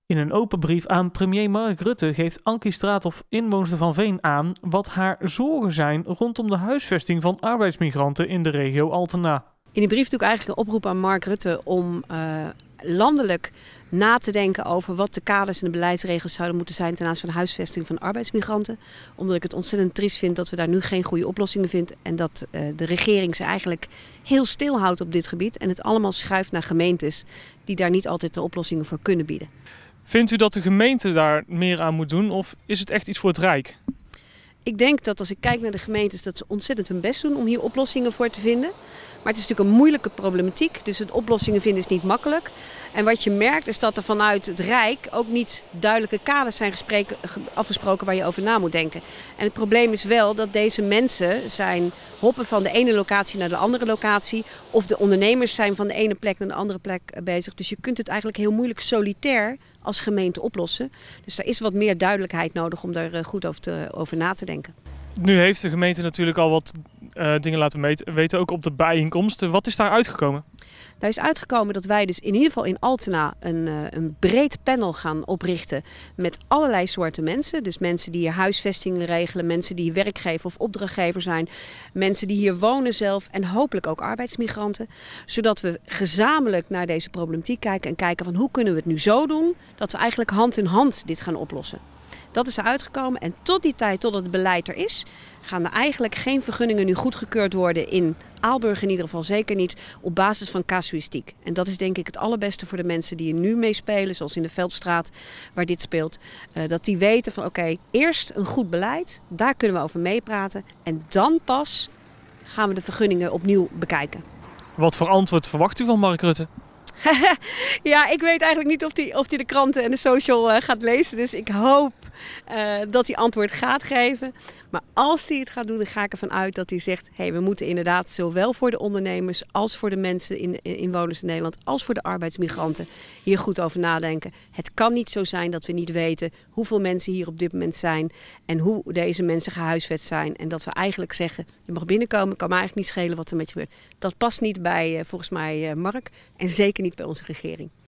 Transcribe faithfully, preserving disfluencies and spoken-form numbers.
In een open brief aan premier Mark Rutte geeft Ankie Straathof, inwoonster van Veen, aan wat haar zorgen zijn rondom de huisvesting van arbeidsmigranten in de regio Altena. In die brief doe ik eigenlijk een oproep aan Mark Rutte om uh, landelijk na te denken over wat de kaders en de beleidsregels zouden moeten zijn ten aanzien van de huisvesting van arbeidsmigranten. Omdat ik het ontzettend triest vind dat we daar nu geen goede oplossingen vinden en dat uh, de regering ze eigenlijk heel stil houdt op dit gebied en het allemaal schuift naar gemeentes die daar niet altijd de oplossingen voor kunnen bieden. Vindt u dat de gemeente daar meer aan moet doen of is het echt iets voor het Rijk? Ik denk dat als ik kijk naar de gemeentes dat ze ontzettend hun best doen om hier oplossingen voor te vinden. Maar het is natuurlijk een moeilijke problematiek, dus het oplossingen vinden is niet makkelijk. En wat je merkt is dat er vanuit het Rijk ook niet duidelijke kaders zijn afgesproken waar je over na moet denken. En het probleem is wel dat deze mensen zijn hoppen van de ene locatie naar de andere locatie. Of de ondernemers zijn van de ene plek naar de andere plek bezig. Dus je kunt het eigenlijk heel moeilijk solitair als gemeente oplossen. Dus er is wat meer duidelijkheid nodig om daar goed over, te, over na te denken. Nu heeft de gemeente natuurlijk al wat uh, dingen laten meten, weten, ook op de bijeenkomsten. Wat is daar uitgekomen? Daar is uitgekomen dat wij dus in ieder geval in Altena een, uh, een breed panel gaan oprichten met allerlei soorten mensen. Dus mensen die hier huisvestingen regelen, mensen die hier werkgever of opdrachtgever zijn, mensen die hier wonen zelf en hopelijk ook arbeidsmigranten. Zodat we gezamenlijk naar deze problematiek kijken en kijken van hoe kunnen we het nu zo doen dat we eigenlijk hand in hand dit gaan oplossen. Dat is er uitgekomen en tot die tijd, totdat het beleid er is, gaan er eigenlijk geen vergunningen nu goedgekeurd worden in Aalburg in ieder geval zeker niet op basis van casuïstiek. En dat is denk ik het allerbeste voor de mensen die er nu mee spelen, zoals in de Veldstraat waar dit speelt. Uh, dat die weten van oké, okay, eerst een goed beleid, daar kunnen we over meepraten en dan pas gaan we de vergunningen opnieuw bekijken. Wat voor antwoord verwacht u van Mark Rutte? Ja, ik weet eigenlijk niet of hij of die de kranten en de social uh, gaat lezen. Dus ik hoop uh, dat hij antwoord gaat geven. Maar als hij het gaat doen, dan ga ik ervan uit dat hij zegt... Hey, we moeten inderdaad zowel voor de ondernemers als voor de mensen, in, in, inwoners in Nederland... als voor de arbeidsmigranten hier goed over nadenken. Het kan niet zo zijn dat we niet weten hoeveel mensen hier op dit moment zijn... en hoe deze mensen gehuisvest zijn. En dat we eigenlijk zeggen, je mag binnenkomen, kan me eigenlijk niet schelen wat er met je gebeurt. Dat past niet bij, uh, volgens mij, uh, Mark en zeker niet bij onze regering.